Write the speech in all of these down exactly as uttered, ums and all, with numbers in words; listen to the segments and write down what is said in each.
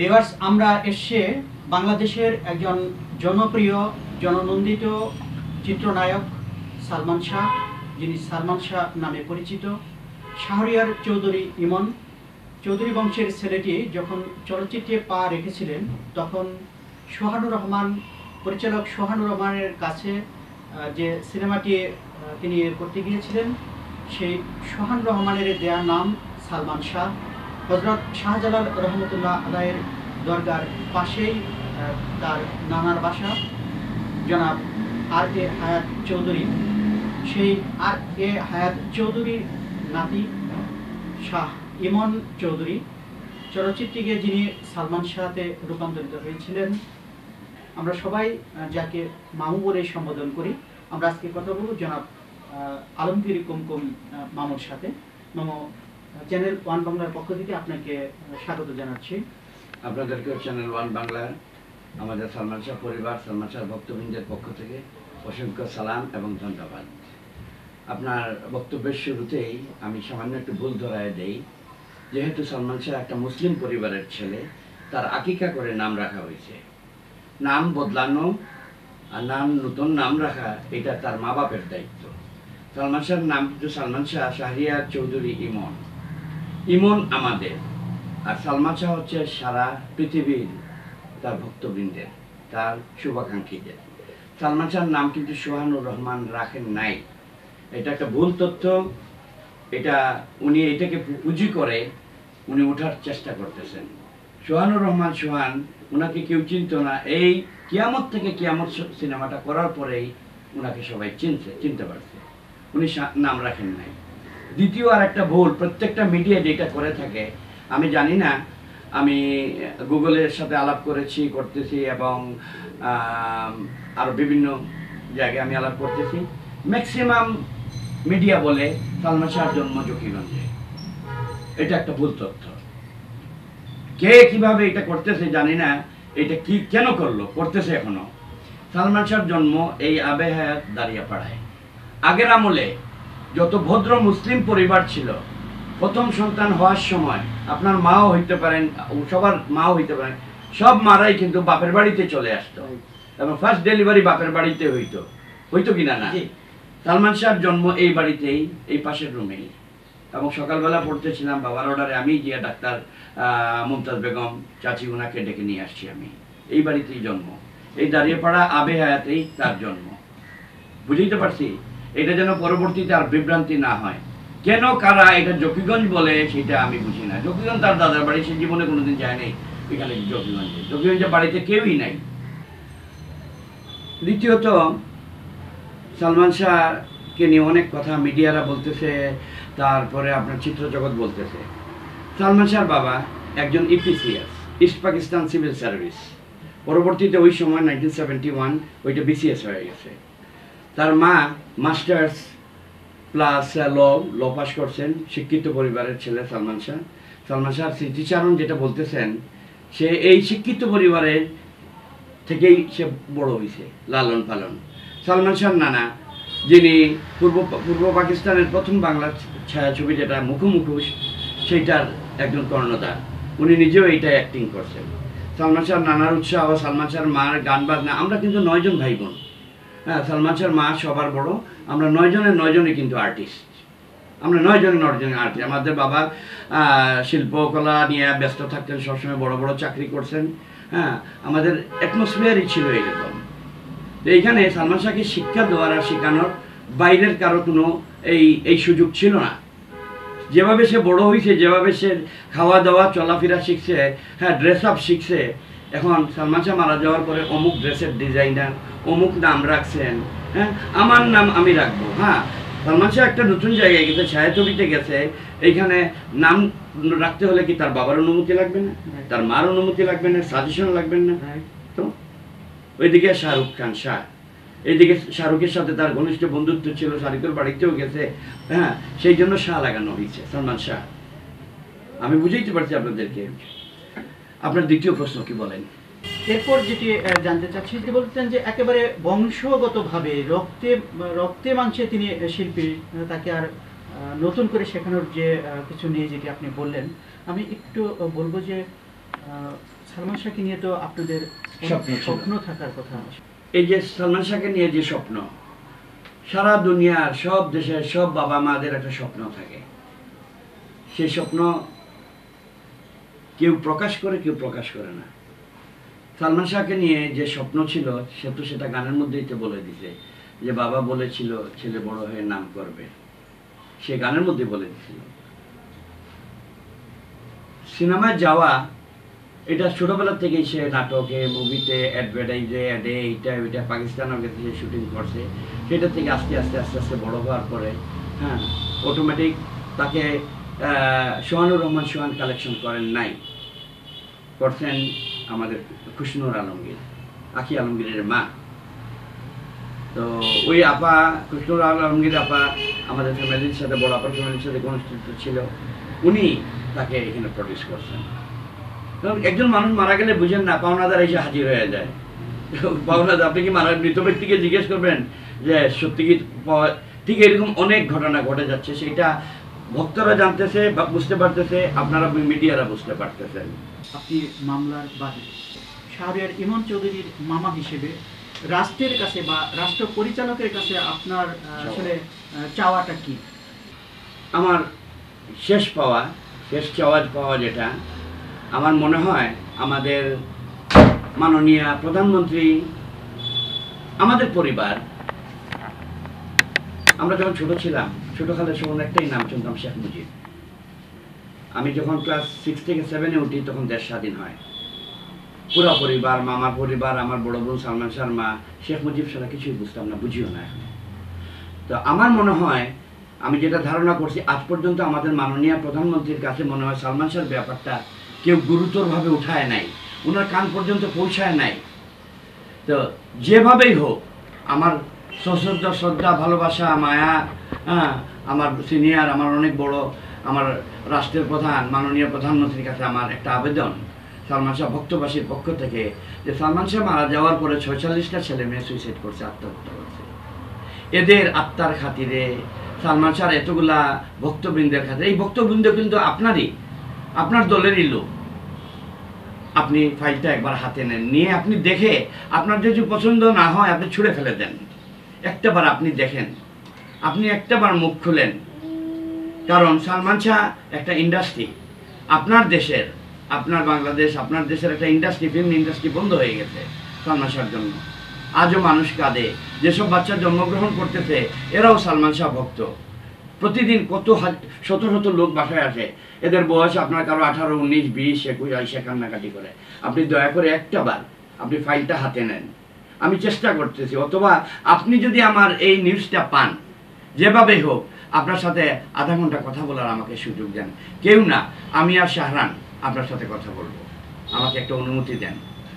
Viewers, আমরা এসে বাংলাদেশের একজন জনপ্রিয় জননন্দিত চিত্রনায়ক সালমান শাহ, যিনি সালমান শাহ নামে পরিচিত, শাহরিয়ার চৌধুরী ইমন চৌধুরী বংশের ছেলেটি যখন চলচ্চিত্রে পা রেখেছিলেন তখন সোহানুর রহমান পরিচালক সোহানুর রহমানের কাছে যে সিনেমাটি তিনি করতে গিয়েছিলেন সেই সোহানুর রহমানের দেয়া নাম সালমান শাহ। হযরত শাহজালাল রহমতুল্লাহ আলাইয়ের দরগার পাশেই তার নানার বাসা। জনাব আর এ হায়াত চৌধুরী, সেই আর এ হায়াত চৌধুরীর নাতি শাহ ইমন চৌধুরী চলচ্চিত্রে যিনি সালমান শাহতে রূপান্তরিত হয়েছিলেন। আমরা সবাই যাকে মামু বলে সম্বোধন করি। আমরা আজকে কথা বলব জনাব আলমগীর কুমকুম মামুর সাথে। মামু, চ্যানেল ওয়ান বাংলার পক্ষ থেকে আপনাকে স্বাগত জানাচ্ছি। আপনাদেরকেও চ্যানেল ওয়ান বাংলার আমাদের সালমান শাহ পরিবার, সালমান শাহ ভক্তবৃন্দের পক্ষ থেকে অসংখ্য সালাম এবং ধন্যবাদ। আপনার বক্তব্যের শুরুতেই আমি সামান্য একটু ভুল ধরায় দেই। যেহেতু সালমান শাহ একটা মুসলিম পরিবারের ছেলে, তার আকিকা করে নাম রাখা হয়েছে। নাম বদলানো আর নাম নতুন নাম রাখা এটা তার মা বাপের দায়িত্ব। সালমান শাহর নাম কিন্তু সালমান শাহ শাহরিয়ার চৌধুরী ইমন। ইমন আমাদের, আর সালমান শাহ হচ্ছে সারা পৃথিবীর তার ভক্তবৃন্দের, তার শুভাকাঙ্ক্ষীদের। সালমান শাহর নাম কিন্তু সোহানুর রহমান রাখেন নাই। এটা একটা ভুল তথ্য। এটা উনি এটাকে পুঁজি করে উনি ওঠার চেষ্টা করতেছেন। সোহানুর রহমান সোহান, ওনাকে কেউ চিনত না। এই কিয়ামত থেকে কিয়ামত সিনেমাটা করার পরেই ওনাকে সবাই চিনছে, চিনতে পারছে। উনি নাম রাখেন নাই। দ্বিতীয় আর একটা ভুল প্রত্যেকটা মিডিয়া যেটা করে থাকে, আমি জানি না, আমি গুগলের সাথে আলাপ করেছি করতেছি এবং আরও বিভিন্ন জায়গায় আমি আলাপ করতেছি। ম্যাক্সিমাম মিডিয়া বলে সালমান শাহর জন্ম জকিগঞ্জে। এটা একটা ভুল তথ্য। কে কিভাবে এটা করতেছে জানি না, এটা কি কেন করলো, করতেছে এখনো। সালমান শাহর জন্ম এই আবে হায়াত দাঁড়িয়াপাড়ায়। আগের আমলে যত ভদ্র মুসলিম পরিবার ছিল, প্রথম সন্তান হওয়ার সময় আপনার মাও হইতে পারেন, সবার মাও হইতে পারেন, সব মারাই কিন্তু বাপের বাড়িতে চলে আসতো এবং ফার্স্ট ডেলিভারি বাপের বাড়িতে হইতো। হইতো কিনা না? সালমান শাহর জন্ম এই বাড়িতেই, এই পাশের রুমেই। এবং সকালবেলা পড়তেছিলাম বাবার অর্ডারে, আমি গিয়া ডাক্তার মুমতাজ বেগম চাচি ওনাকে ডেকে নিয়ে আসছি। আমি এই বাড়িতেই জন্ম, এই দাঁড়িয়েপাড়া আবে হায়াতেই তার জন্ম। বুঝতে পারছি? এটা যেন পরবর্তীতে আর বিভ্রান্তি না হয়। কেন কারা এটা জকিগঞ্জ বলে সেটা আমি বুঝি না। জকিগঞ্জ তার দাদার বাড়ি, সে জীবনে কোনোদিন যায় নাই এখানে জকিগঞ্জে। জকিগঞ্জের বাড়িতে কেউই নাই। দ্বিতীয়ত, সালমান শাহকে নিয়ে অনেক কথা মিডিয়ারা বলতেছে, তারপরে আপনার চিত্র জগৎ বলতেছে। সালমান শাহর বাবা একজন EPCS, East Pakistan civil service. পরবর্তীতে ওই সময় নাইনটিন সেভেন্টি ওয়ান ওইটা বিসিএস হয়ে গেছে। তার মা masters plus law law pass করছেন, শিক্ষিত পরিবারের ছেলে সালমান শাহ। সালমান শাহর স্মৃতিচারণ যেটা বলতেছেন, সে এই শিক্ষিত পরিবারের থেকেই সে বড় হয়েছে, লালন পালন। সালমান শাহর নানা, যিনি পূর্ব পূর্ব পাকিস্তানের প্রথম বাংলা ছায়াছবি যেটা মুখোমুখোশ, সেইটার একজন কর্ণধার। উনি নিজেও এইটা অ্যাক্টিং করছেন। সালমান শাহর নানার উৎসাহ, সালমান শাহর মার গান বাজনা। আমরা কিন্তু নয়জন ভাই বোন। হ্যাঁ, সালমান শাহর মা সবার বড়। আমরা নয়জনের নয়জনই কিন্তু আর্টিস্ট। আমরা নয়জনের নয়জনের আর্টিস্ট। আমাদের বাবা শিল্পকলা নিয়ে ব্যস্ত থাকতেন, সবসময় বড় বড় চাকরি করছেন। হ্যাঁ, আমাদের অ্যাটমসফিয়ারই ছিল এরকম। তো এইখানে সালমান শাহকে শিক্ষা দেওয়ার আর শেখানোর বাইরের কারো কোনো এই এই সুযোগ ছিল না। যেভাবে সে বড় হয়েছে, যেভাবে সে খাওয়া দাওয়া চলাফেরা শিখছে, হ্যাঁ, ড্রেস আপ শিখছে। এখন সালমান শাহ মারা যাওয়ার পরে অমুক ড্রেসের ডিজাইনার, অমুক নাম রাখছেন। হ্যাঁ, আমার নাম আমি রাখবো। হ্যাঁ, সালমান শাহ একটা নতুন জায়গায় গেছে, ছায়াছবিতে গেছে। এইখানে নাম রাখতে হলে কি তার বাবার অনুমতি লাগবে না? তার মার অনুমতি লাগবে না? সাজেশন লাগবে না? তো ওইদিকে শাহরুখ খান শাহ, এইদিকে শাহরুখের সাথে তার ঘনিষ্ঠ বন্ধুত্ব ছিল, শাহরুখের বাড়িতেও গেছে। হ্যাঁ, সেই জন্য শাহ লাগানো হয়েছে, সালমান শাহ। আমি বুঝাইতে পারছি আপনাদেরকে। আপনার দ্বিতীয় প্রশ্ন কি বলেন? এরপর যেটি জানতে চাচ্ছি, যে বলতেন যে একেবারে বংশগতভাবে রক্তে রক্তে মাংসে তিনি শিল্পী, তাকে আর নতুন করে শেখানোর যে কিছু নেই, যেটি আপনি বললেন। আমি একটু বলবো যে সালমান শাহকে নিয়ে তো আপনাদের স্বপ্ন ছিল। স্বপ্ন থাকার কথা। এই যে সালমান শাহকে নিয়ে যে স্বপ্ন, সারা দুনিয়ার সব দেশের সব বাবা মাদের একটা স্বপ্ন থাকে। সেই স্বপ্ন কেউ প্রকাশ করে, কেউ প্রকাশ করে না। সালমান শাহকে নিয়ে যে স্বপ্ন ছিল সে তো সেটা গানের মধ্যেই তো বলে দিছে যে বাবা বলেছিল ছেলে বড় হয়ে নাম করবে, সে গানের মধ্যে বলে দিছিল। সিনেমায় যাওয়া এটা ছোটবেলা থেকেই সে নাটকে, মুভিতে, অ্যাডভার্টাইজে, অ্যাডে, এইটা ওইটা পাকিস্তানের কাছে যে শুটিং করছে, সেটা থেকে আস্তে আস্তে আস্তে আস্তে বড় হওয়ার পরে হ্যাঁ অটোমেটিক তাকে সোহানুর রহমান সোহান কালেকশন করেন নাই, করছেন আমাদের খুশনুর আলমগীর, আখি আলমগীরের মা। তো ওই আপা, খুশনুর আলমগীর আপা আমাদের ফ্যামিলির সাথে, বড় আপার ফ্যামিলির সাথে ঘনিষ্ঠ ছিল, উনি তাকে এখানে প্রডিউস করছেন। একজন মানুষ মারা গেলে বুঝেন না, পাওনাদার এসে হাজির হয়ে যায়। পাওনাদার, আপনি কি মারা মৃত ব্যক্তিকে জিজ্ঞেস করবেন যে সত্যি কি পাওয়া, ঠিক এরকম অনেক ঘটনা ঘটে যাচ্ছে। সেটা ভক্তরা জানতেছে বা বুঝতে পারতেছে, আপনারা মিডিয়ারা বুঝতে পারতেছেন। আপনি মামলার বাদী, শাহরিয়ার ইমন চৌধুরীর মামা হিসেবে রাষ্ট্রের কাছে বা রাষ্ট্র পরিচালকের কাছে আপনার আসলে চাওয়াটা কি? আমার শেষ পাওয়া, শেষ চাওয়া পাওয়া যেটা আমার মনে হয়, আমাদের মাননীয় প্রধানমন্ত্রী, আমাদের পরিবার, আমরা যখন ছোট ছিলাম, ছোটকালের সময় একটাই নাম শুনতাম, শেখ মুজিব। আমি যখন ক্লাস সিক্স থেকে সেভেনে উঠি তখন দেশ স্বাধীন হয়। পুরো পরিবার, মামার পরিবার, আমার বড় বোন সালমান শাহর মা, শেখ মুজিব ছাড়া কিছুই বুঝতাম না, বুঝিও না এখন। তো আমার মনে হয়, আমি যেটা ধারণা করছি, আজ পর্যন্ত আমাদের মাননীয় প্রধানমন্ত্রীর কাছে মনে হয় সালমান শাহর ব্যাপারটা কেউ গুরুতরভাবে উঠায় নাই, ওনার কান পর্যন্ত পৌঁছায় নাই। তো যেভাবেই হোক, আমার সশ্রদ্ধ শ্রদ্ধা, ভালোবাসা, মায়া, হ্যাঁ, আমার সিনিয়র, আমার অনেক বড়, আমার রাষ্ট্রের প্রধান, মাননীয় প্রধানমন্ত্রীর কাছে আমার একটা আবেদন সালমান শাহ ভক্তবাসীর পক্ষ থেকে, যে সালমান শাহ মারা যাওয়ার পরে ছয়চল্লিশটা ছেলে মেয়ে সুইসাইড করছে, আত্মহত্যা করছে। এদের আত্মার খাতিরে, সালমান শাহর এতগুলা ভক্তবৃন্দের খাতিরে, এই ভক্তবৃন্দ কিন্তু আপনারই, আপনার দলেরই লোক। আপনি ফাইলটা একবার হাতে নেন, নিয়ে আপনি দেখে, আপনার যদি পছন্দ না হয় আপনি ছুঁড়ে ফেলে দেন। একটাবার আপনি দেখেন, আপনি একটাবার মুখ খুলেন। কারণ সালমান শাহ একটা ইন্ডাস্ট্রি, আপনার দেশের, আপনার বাংলাদেশ, আপনার দেশের একটা ইন্ডাস্ট্রি, ফিল্ম ইন্ডাস্ট্রি বন্ধ হয়ে গেছে সালমান শাহর জন্য। আজও মানুষ কাঁদে, যেসব বাচ্চা জন্মগ্রহণ করতেছে এরাও সালমান শাহ ভক্ত। প্রতিদিন কত শত শত লোক বাসায় আসে, এদের বয়স আপনার কারো আঠারো, উনিশ, বিশ, একুশ, আইসা কান্নাকাটি করে। আপনি দয়া করে একটা বার আপনি ফাইলটা হাতে নেন। আমি চেষ্টা করতেছি, অথবা আপনি যদি আমার এই নিউজটা পান, যেভাবেই হোক আপনার সাথে আধা ঘন্টা কথা বলার আমাকে সুযোগ দেন। কেউ না, আমি আর শাহরান আপনার সাথে কথা বলবো, আমাকে একটা অনুমতি দেন।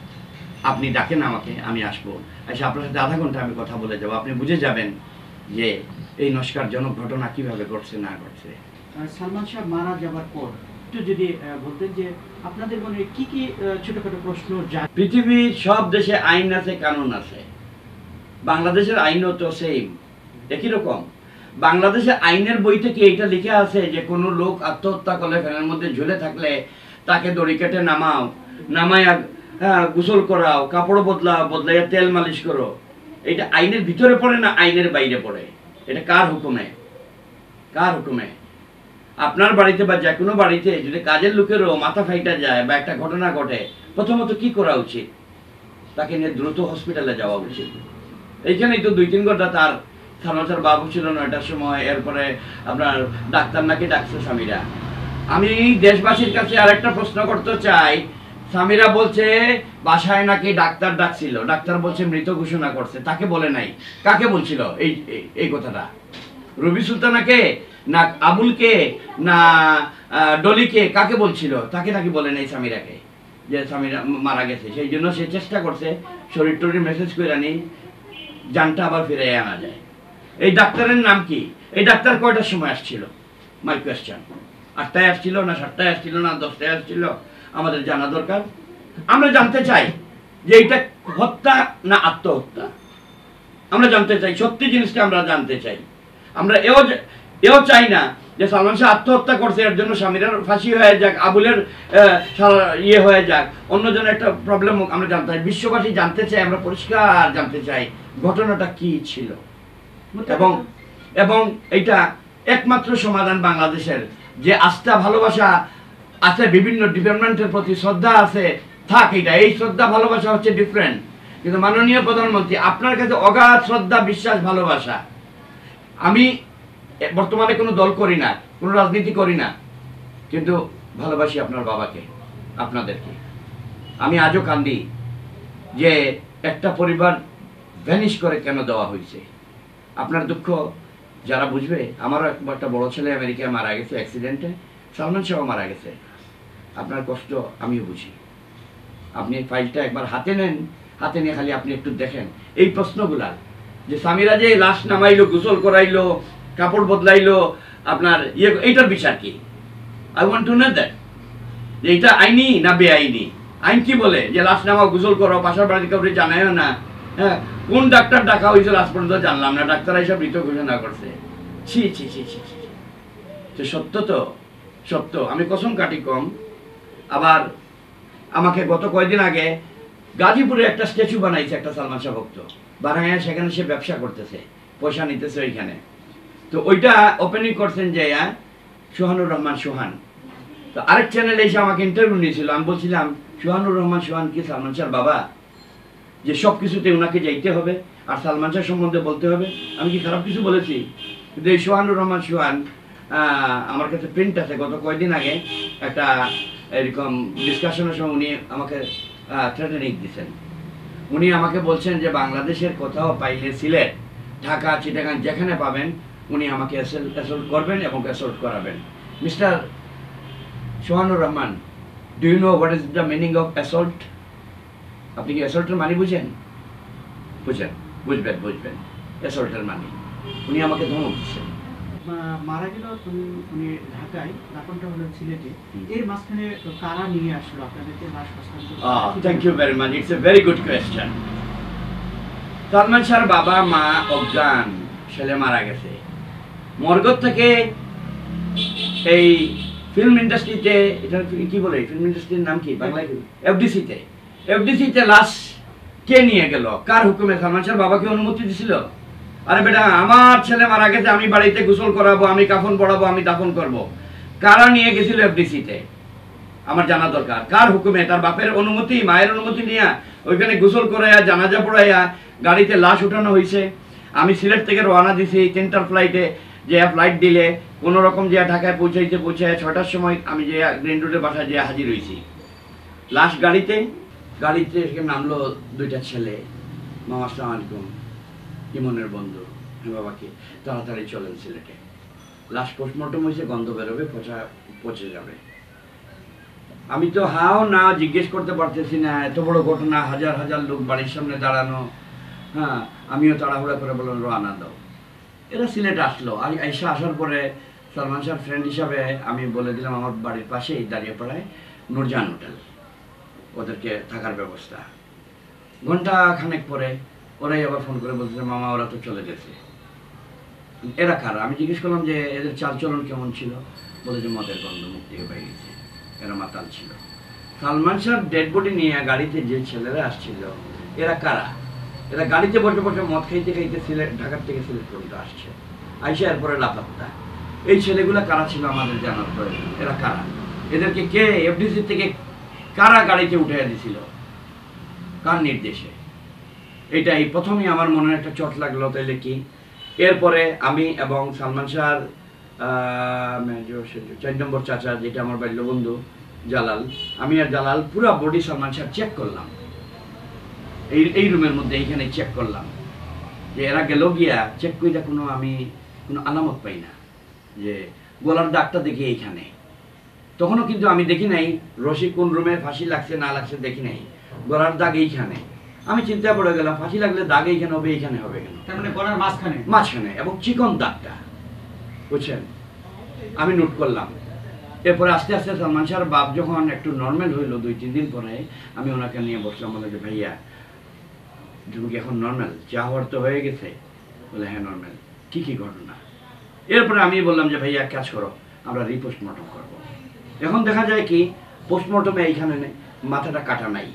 আপনি ডাকেন আমাকে, আমি আসবো, এসে আপনার সাথে আধা ঘন্টা আমি কথা বলে যাবো। আপনি বুঝে যাবেন যে এই নস্কারজনক ঘটনা কিভাবে ঘটছে না ঘটছে। সালমান শাহ মারা যাবার পর একটু যদি বলতেন যে আপনাদের মনে কি কি ছোটখাটো প্রশ্ন যায়? পৃথিবীর সব দেশে আইন আছে, কানুন আছে, বাংলাদেশের আইনও তো সেম, একই রকম। বাংলাদেশের আইনের বই থেকে এইটা লিখে আছে যে কোনো লোক আত্মহত্যা করলে, ফ্যানের মধ্যে ঝুলে থাকলে তাকে দড়ি কেটে নামাও, নামাইয়া হ্যাঁ গোসল করাও, কাপড় বদলাও, বদলাইয়া তেল মালিশ করো। এটা আইনের ভিতরে পড়ে না আইনের বাইরে পড়ে? এটা কার হুকুমে? কার হুকুমে? আপনার বাড়িতে বা যে কোনো বাড়িতে যদি কাজের লোকেরও মাথা ফাইটা যায় বা একটা ঘটনা ঘটে, প্রথমত কি করা উচিত? তাকে নিয়ে দ্রুত হসপিটালে যাওয়া উচিত। এইখানেই তো দুই তিন ঘন্টা তার সালমান শাহর বাবু ছিল নয়টার সময়, এরপরে আপনার ডাক্তার নাকি ডাকছে স্বামীরা। আমি দেশবাসীর কাছে আরেকটা প্রশ্ন করতে চাই, স্বামীরা বলছে বাসায় নাকি ডাক্তার ডাকছিল, ডাক্তার বলছে মৃত ঘোষণা করছে, তাকে বলে নাই। কাকে বলছিল এই এই কথাটা? রবি সুলতানাকে না আবুলকে না ডলিকে? কাকে বলছিল? তাকে নাকি বলে নাই স্বামীরাকে যে স্বামীরা মারা গেছে। সেই জন্য সে চেষ্টা করছে শরীর টরির মেসেজ করে আনি জানটা আবার ফিরে আনা যায়। এই ডাক্তারের নাম কি? এই ডাক্তার কয়টার সময় আসছিল? My question. আটটায় আসছিল না সাতটায় আসছিল না দশটায় আসছিল? আমাদের জানা দরকার। আমরা জানতে চাই যে এটা হত্যা না আত্মহত্যা। আমরা জানতে চাই, সত্যি জিনিসটা আমরা জানতে চাই। আমরা এও এও চাই না যে সালমান শাহ আত্মহত্যা করছে, এর জন্য স্বামীরা ফাঁসি হয়ে যাক, আবুলের ইয়ে হয়ে যাক, অন্যজনের একটা প্রবলেম আমরা জানতে চাই, বিশ্ববাসী জানতে চাই, আমরা পরিষ্কার জানতে চাই ঘটনাটা কি ছিল। এবং এবং এটা একমাত্র সমাধান বাংলাদেশের, যে আস্থা ভালোবাসা আছে, বিভিন্ন ডিপার্টমেন্টের প্রতি শ্রদ্ধা আছে, থাক। এটা এই শ্রদ্ধা ভালোবাসা হচ্ছে ডিফারেন্ট, কিন্তু মাননীয় প্রধানমন্ত্রী আপনার কাছে অগাধ শ্রদ্ধা, বিশ্বাস, ভালোবাসা। আমি বর্তমানে কোনো দল করি না, কোনো রাজনীতি করি না, কিন্তু ভালোবাসি আপনার বাবাকে, আপনাদেরকে। আমি আজও কান্দি যে একটা পরিবার ভ্যানিশ করে কেন দেওয়া হয়েছে। আপনার দুঃখ যারা বুঝবে, আমারও একটা বড় ছেলে আমেরিকায় মারা গেছে অ্যাক্সিডেন্টে, সালমান শাহ মারা গেছে। আপনার কষ্ট আমিও বুঝি। আপনি ফাইলটা একবার হাতে নেন, হাতে নিয়ে খালি আপনি একটু দেখেন এই প্রশ্নগুলা, যে স্বামীরা যে লাশ নামাইলো, গোসল করাইলো, কাপড় বদলাইলো, আপনার ইয়ে, এইটার বিচার কি? I want to know that, যে এটা আইনি না বেআইনি। আইন কি বলে যে লাশ নামাও, গোসল করো, পাশার বাড়ির কাউকে জানায়ও না। হ্যাঁ, কোন ডাক্তার ডাকা হয়েছে লাশ পর্যন্ত জানলাম না, ডাক্তার এইসব মৃত ঘোষণা করছে। ছি ছি ছি ছি ছি, সত্য তো সত্য, আমি কসম কাটি কম। আবার আমাকে গত কয়েকদিন আগে গাজীপুরে একটা স্ট্যাচু বানাইছে একটা সালমান শাহ ভক্ত, বানাইয়া সেখানে সে ব্যবসা করতেছে, পয়সা নিতেছে ওইখানে। তো ওইটা ওপেনিং করছেন যে সোহানুর রহমান সোহান। তো আরেক চ্যানেলে এসে আমাকে ইন্টারভিউ নিয়েছিল। আমি বলছিলাম, সোহানুর রহমান সোহান কি সালমান শাহর বাবা, যে সব কিছুতে ওনাকে যাইতে হবে আর সালমান শাহ সম্বন্ধে বলতে হবে? আমি কি খারাপ কিছু বলেছি? কিন্তু এই সোহানুর রহমান সোহান, আমার কাছে প্রিন্ট আছে, গত কয়েকদিন আগে একটা এরকম ডিসকাশনের সময় উনি আমাকে থ্রেটেনিং দিচ্ছেন। উনি আমাকে বলছেন যে বাংলাদেশের কোথাও পাইলে সিলেট, ঢাকা, চিটাগাং যেখানে পাবেন উনি আমাকে অ্যাসল্ট করবেন এবং অ্যাসল্ট করাবেন। Mister Sohanur Rahman, do you know what is the meaning of assault? আপনি কি অ্যাসল্টের মানি বুঝেন? বুঝেন, বুঝবেন বুঝবেন অ্যাসল্টের মানি। উনি আমাকে ধমক দিচ্ছেন। মারা গেল উনি ঢাকায়, দাফনটা হলো সিলেটে। এর মাঝখানে কারা নিয়ে আসলো আপনাদেরকে লাশ হস্তান্তর? Thank you very much, it's a very good question. Salman শাহর বাবা মা অজ্ঞান, ছেলে মারা গেছে। মরগ থেকে এই ফিল্ম ইন্ডাস্ট্রিতে, এটা কি বলে ফিল্ম ইন্ডাস্ট্রির নাম কি বাংলায়? এফডিসিতে এফডিসিতে লাশ কে নিয়ে গেল? কার হুকুমে? সালমান শাহর বাবাকে অনুমতি দিছিল? আরে বেটা, আমার ছেলে মারা গেছে, আমি বাড়িতে গোসল করাবো, আমি কাফন পড়াবো, আমি দাফন করব। কারা নিয়ে গেছিল এফডিসিতে? আমার জানা দরকার। কার হুকুমে? তার বাপের অনুমতি, মায়ের অনুমতি নিয়ে ওইখানে গোসল করাইয়া, জানাজা পড়াইয়া গাড়িতে লাশ উঠানো হয়েছে। আমি সিলেট থেকে রওনা দিছি তিনটার ফ্লাইটে, যে ফ্লাইট দিলে কোনো রকম যে ঢাকায় পৌঁছাইতে পৌঁছায় ছটার সময় আমি যে গ্রিন রোডের বাসায় যে হাজির হয়েছি। লাশ গাড়িতে, গাড়িতে নামলো দুইটা ছেলে, মামা আসসালামু আলাইকুম, ইমনের বন্ধু, হ্যাঁ বাবাকে তাড়াতাড়ি চলেন সিলেটে, লাশ পোস্টমর্টম হয়েছে, গন্ধ বেরোবে, পচা পচে যাবে। আমি তো হাও না জিজ্ঞেস করতে পারতেছি না, এত বড় ঘটনা, হাজার হাজার লোক বাড়ির সামনে দাঁড়ানো। হ্যাঁ, আমিও তাড়াহুড়া করে বললাম রওনা দাও। এরা সিলেট আসলো। আমি এসে আসার পরে সালমান শাহর ফ্রেন্ড হিসাবে আমি বলে দিলাম আমার বাড়ির পাশেই দাঁড়িয়েপাড়ায় নূরজাহান হোটেল, ওদেরকে থাকার ব্যবস্থা। ঘন্টা খানেক পরে ওরাই আবার ফোন করে বলতেছে মামা ওরা তো চলে গেছে। এরা কারা? আমি জিজ্ঞেস করলাম যে এদের চালচলন কেমন ছিল? বলে যে মদের গন্ধ মুখ থেকে পেয়ে গেছে, এরা মাতাল ছিল। সালমান শাহর ডেড বডি নিয়ে গাড়িতে যে ছেলেরা আসছিল, এরা কারা? এরা গাড়িতে বসে বসে মদ খাইতে খাইতে সিলেট, ঢাকার থেকে সিলেট পর্যন্ত আসছে, আইসা এরপরে লাপাত্তা। এই ছেলেগুলা কারা ছিল আমাদের জানার প্রয়োজন। এরা কারা? এদেরকে কে এফডিসি থেকে কারা গাড়িতে উঠে দিছিল, কার নির্দেশে? এটাই প্রথমেই আমার মনে একটা চট লাগলো। তাইলে কি? এরপরে আমি এবং সালমান শাহর চার নম্বর চাচা, যেটা আমার বাল্য বন্ধু জালাল, আমি আর জালাল পুরো বডি সালমান শাহ চেক করলাম। এই এই রুমের মধ্যে এইখানে চেক করলাম যে এরা গেল গিয়া চেক করে কোনো আমি কোনো আলামত পাই না, যে গলার দাগটা দেখি এইখানে। তখনও কিন্তু আমি দেখি নাই রশি কোন রুমে ফাঁসি লাগছে না লাগছে, দেখি নাই। গলার দাগ এইখানে। আমি চিন্তা পড়ে গেলাম, ফাঁসি লাগলে দাগ এইখানে হবে, এইখানে হবে কেন? তার মানে গলার মাঝখানে, মাঝখানে এবং চিকন দাগটা, বুঝছেন? আমি নোট করলাম। এরপরে আস্তে আস্তে সালমান শাহর বাপ যখন একটু নর্মাল হইলো, দুই তিন দিন পরে আমি ওনাকে নিয়ে বসলাম। বলে যে ভাইয়া তুমি কি এখন নর্মাল? চা হওয়ার তো হয়ে গেছে? বলে হ্যাঁ নর্মাল। কি কি ঘটনা? এরপরে আমি বললাম যে ভাইয়া এক কাজ করো, আমরা রিপোস্টমর্টম করব। এখন দেখা যায় কি পোস্টমর্টমে এইখানে মাথাটা কাটা নাই,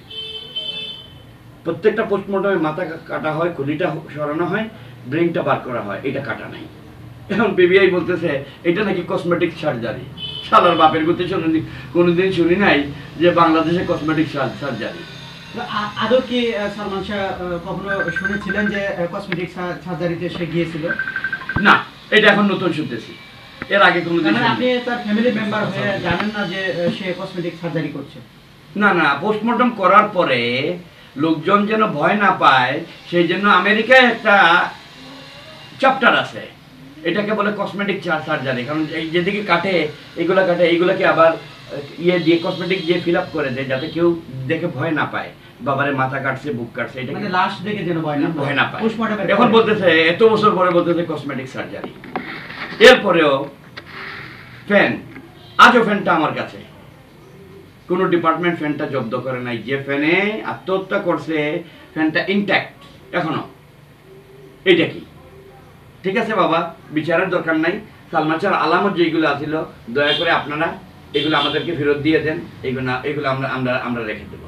প্রত্যেকটা পোস্টমর্টমে মাথা কাটা হয়, খুলিটা সরানো হয়, ব্রেনটা বার করা হয়, এটা কাটা নাই। এখন পিবিআই বলতেছে এটা নাকি কসমেটিক সার্জারি। শালার বাপের গতি শুনি কোনোদিন শুনি নাই যে বাংলাদেশে কসমেটিক সার্জারি। আদৌ কি সালমান শাহ কখনো শুনেছিলেন যে কসমেটিক সার্জারিতে সে গিয়েছিল? না, এটা এখন নতুন শুনতেছি, এর আগে কোনোদিন আপনি তার ফ্যামিলি মেম্বার হয়ে জানেন না যে সে কসমেটিক সার্জারি করছে? না না, পোস্টমর্টম করার পরে লোকজন যেন ভয় না পায় সেই জন্য আমেরিকায় একটা চ্যাপ্টার আছে, এটাকে বলে কসমেটিক সার্জারি। কারণ এই যেদিকে কাটে এগুলা কাটে, এইগুলাকে আবার ইয়ে দিয়ে কসমেটিক দিয়ে ফিল আপ করে দেয় যাতে কেউ দেখে ভয় না পায় বাবারে মাথা কাটছে, বুক কাটছে, এটা মানে লাশ দেখে যেন ভয় না ভয় না পায়। এখন বলতেছে এত বছর পরে বলতেছে কসমেটিক সার্জারি। এরপরেও ফ্যান, আজও ফ্যানটা আমার কাছে, কোনো ডিপার্টমেন্ট ফ্যানটা জব্দ করে নাই। যে ফ্যানে আত্মহত্যা করছে ফ্যানটা ইনট্যাক্ট এখনো। এইটা কি ঠিক আছে বাবা, বিচারের দরকার নাই। সালমান শাহর আলামত যেগুলো আছিল দয়া করে আপনারা এগুলো আমাদেরকে ফেরত দিয়ে দেন, এগুলো এগুলো আমরা আমরা আমরা রেখে দেব।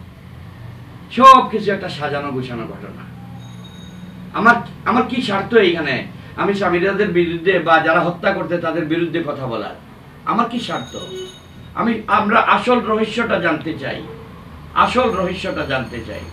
সব কিছু একটা সাজানো গুছানো ঘটনা। আমার আমার কি স্বার্থ এইখানে? আমি স্বামীরাদের বিরুদ্ধে বা যারা হত্যা করতে তাদের বিরুদ্ধে কথা বলার আমার কি স্বার্থ? আমি আমরা আসল রহস্যটা জানতে চাই, আসল রহস্যটা জানতে চাই।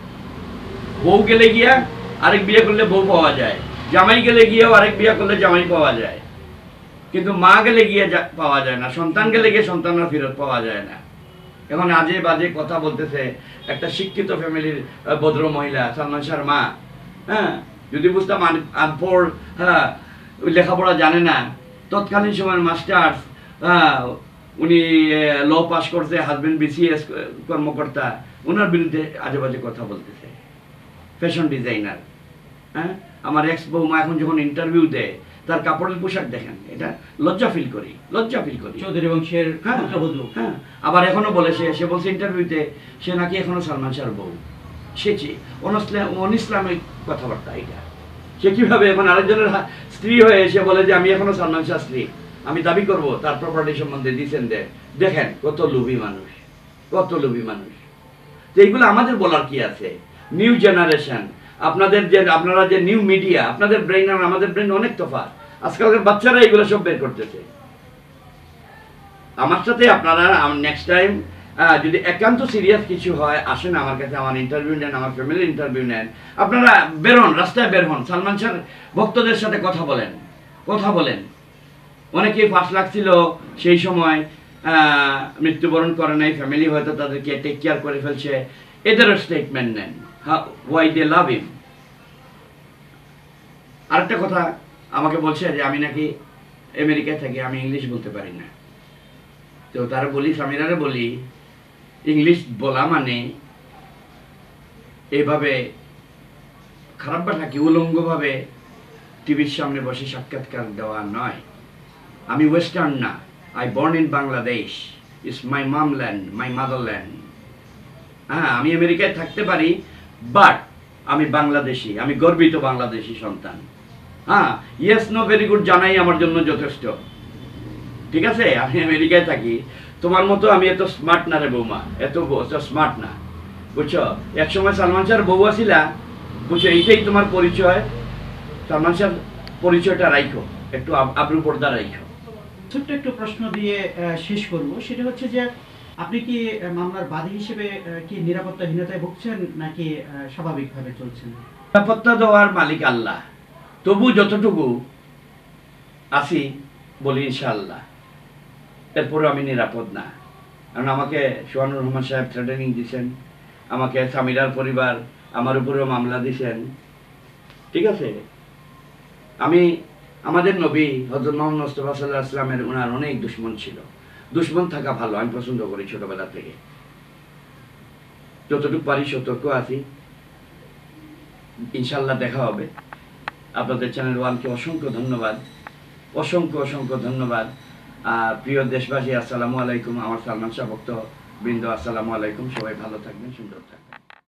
বউ গেলে গিয়া আরেক বিয়ে করলে বউ পাওয়া যায়, জামাই গেলে গিয়েও আরেক বিয়ে করলে জামাই পাওয়া যায়, কিন্তু মা গেলে গিয়ে পাওয়া যায় না, সন্তান গেলে গিয়ে সন্তানরা ফেরত পাওয়া যায় না। এখন আজে বাজে কথা বলতেছে একটা শিক্ষিত ফ্যামিলির ভদ্র মহিলা, সালমান শাহর মা। হ্যাঁ, যদি বুঝতাম আনপড়, হ্যাঁ লেখাপড়া জানে না, তৎকালীন সময়ের মাস্টার্স, হ্যাঁ উনি ল পাস করছে, হাজবেন্ড বিসিএস কর্মকর্তা, ওনার বিরুদ্ধে আজে বাজে কথা বলতেছে। ফ্যাশন ডিজাইনার, হ্যাঁ আমার এক্স বৌমা এখন যখন ইন্টারভিউ দেয় তার কাপড়ের পোশাক দেখেন, এটা লজ্জা ফিল করি, লজ্জা ফিল করি। চৌধুরী বংশের হ্যাঁ হ্যাঁ, আবার এখনো বলে সে সে বলছে ইন্টারভিউতে সে নাকি এখনো সালমান শাহর বউ। সে অনিসলামিক কথাবার্তা এটা। সে কিভাবে এখন আরেকজনের স্ত্রী হয়ে এসে বলে যে আমি এখনো সালমান শাহ স্ত্রী, আমি দাবি করব তার প্রপার্টি সম্বন্ধে দিচ্ছেন দেয়। দেখেন কত লোভী মানুষ, কত লোভী মানুষ। তো এইগুলো আমাদের বলার কি আছে? নিউ জেনারেশন, আপনাদের যে আপনারা যে নিউ মিডিয়া, আপনাদের ব্রেন আর আমাদের ব্রেন অনেক তফাৎ। আজকালকার বাচ্চারা এগুলো সব বের করতেছে। আমার সাথে আপনারা নেক্সট টাইম যদি একান্ত সিরিয়াস কিছু হয় আসেন আমার কাছে, আমার ইন্টারভিউ নেন, আমার ফ্যামিলির ইন্টারভিউ নেন। আপনারা বেরোন, রাস্তায় বের হন, সালমান শাহর ভক্তদের সাথে কথা বলেন, কথা বলেন। অনেকেই ফাঁস লাগছিল সেই সময়, মৃত্যুবরণ করে নাই, ফ্যামিলি হয়তো তাদেরকে টেক কেয়ার করে ফেলছে, এদেরও স্টেটমেন্ট নেন, হোয়াই দে লাভ হিম। আরেকটা কথা আমাকে বলছে যে আমি নাকি আমেরিকায় থাকি, আমি ইংলিশ বলতে পারি না। তো তারা বলি, স্বামীরারে বলি, ইংলিশ বলা মানে এইভাবে খারাপ ভাষা কি উলঙ্গভাবে টিভির সামনে বসে সাক্ষাৎকার দেওয়া নয়। আমি ওয়েস্টার্ন না, I born in Bangladesh, it's my mom land, my motherland. হ্যাঁ, আমি আমেরিকায় থাকতে পারি, বাট আমি বাংলাদেশি, আমি গর্বিত বাংলাদেশি সন্তান। হ্যাঁ, ইয়েস নো ভেরি গুড জানাই আমার জন্য যথেষ্ট। ঠিক আছে, আমি আমেরিকায় থাকি, তোমার মতো আমি এত স্মার্ট না রে বৌমা, এত স্মার্ট না, বুঝছো? একসময় সালমান শাহর বউ আসিলা, বুঝছো? এইটাই তোমার পরিচয়। সালমান শাহর পরিচয়টা রাইখো, একটু আবরু পর্দা রাইখো। ছোট্ট একটু প্রশ্ন দিয়ে শেষ করব, সেটা হচ্ছে যে আপনি কি মামলার বাদী হিসেবে কি নিরাপত্তাহীনতায় ভুগছেন নাকি স্বাভাবিকভাবে চলছেন? নিরাপত্তা দেওয়ার মালিক আল্লাহ, তবু যতটুকু আসি বলি ইনশাআল্লাহ। এরপরে আমি নিরাপদ না, কারণ আমাকে সোহানুর রহমান সাহেব থ্রেটেনিং দিয়েছেন, আমাকে সামিরার পরিবার আমার উপরেও মামলা দিয়েছেন। ঠিক আছে, আমি আমাদের নবী হযরত মুহাম্মদ মুস্তাফা সাল্লাল্লাহু আলাইহি ওয়াসাল্লামের ওনার অনেক দুশমন ছিল। দুশমন থাকা ভালো, আমি পছন্দ করি ছোটবেলা থেকে। যতটুকু পারি সতর্ক আছি, ইনশাআল্লাহ দেখা হবে। আপনাদের চ্যানেল ওয়ানকে অসংখ্য ধন্যবাদ, অসংখ্য অসংখ্য ধন্যবাদ। আর প্রিয় দেশবাসী, আসসালামু আলাইকুম। আমার সালমান শাহ ভক্ত বৃন্দ, আসসালামু আলাইকুম। সবাই ভালো থাকবেন, সুন্দর থাকবেন।